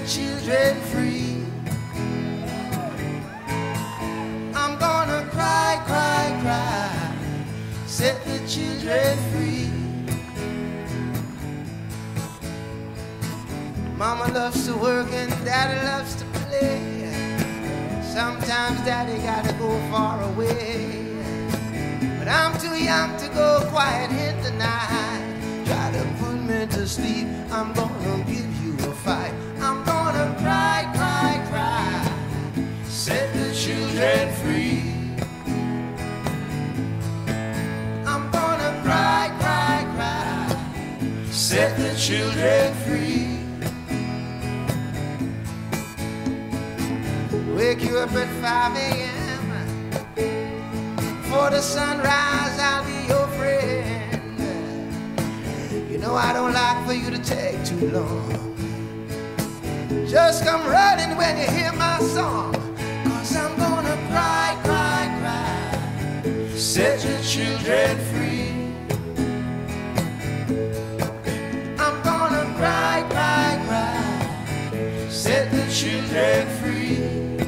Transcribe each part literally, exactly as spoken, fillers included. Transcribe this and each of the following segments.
children free. I'm gonna cry, cry, cry, set the children free. Mama loves to work and daddy loves to play. Sometimes daddy gotta go far away, but I'm too young to go quiet here tonight. Try to put me to sleep, I'm gonna give you a fight. I'm gonna cry, cry, cry, set the children free. I'm gonna cry, cry, cry, set the children free. Wake you up at five A M For the sunrise, I'll be your friend. You know I don't like for you to take too long. Just come running when you hear my song, 'cause I'm gonna cry, cry, cry, set your children free. I'm gonna cry, cry, cry, set the children free.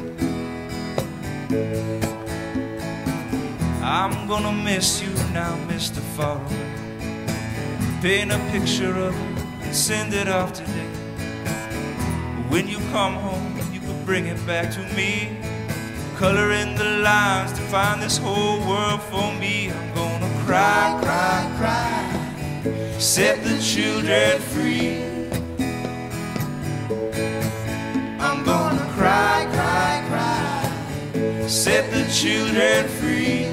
I'm gonna miss you now, Mister Farrow. Paint a picture of you and send it off today. When you come home, you could bring it back to me. Color in the lines to find this whole world for me. I'm gonna cry, cry, cry, set the children free. I'm gonna cry, cry, cry, set the children free.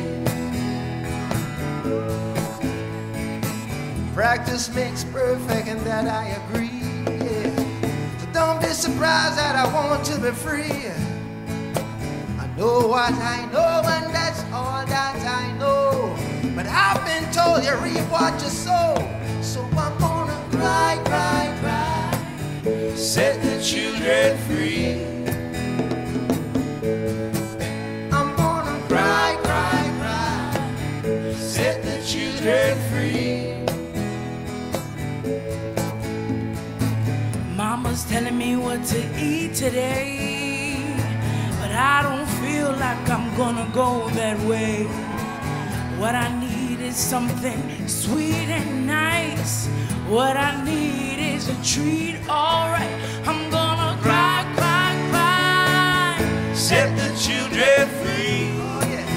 Practice makes perfect, and that I agree, yeah. So don't be surprised that I want to be free. I know what I know, and that's all that I know. But I've been told you reap what you sow. So I'm gonna cry, cry, cry, set the children free. I'm gonna cry, cry, cry, set the children free. Mama's telling me what to eat today, but I don't feel like I'm gonna go that way. What I need is something sweet and nice. What I need is a treat, alright. I'm gonna cry, cry, cry, set the children free. oh yeah.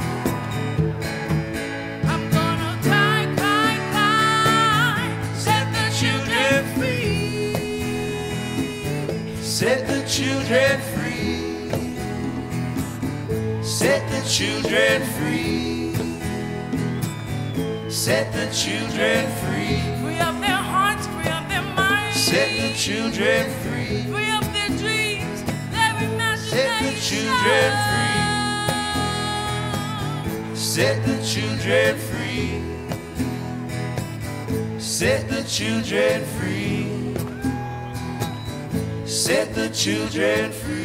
I'm gonna cry, cry, cry, set the children free. Set the children free. Set the children free. Set the children free. Free up their hearts, free up their minds. Set the children free. Free up their dreams, their imagination. Set the children free. Set the children free. Set the children free. Set the children free.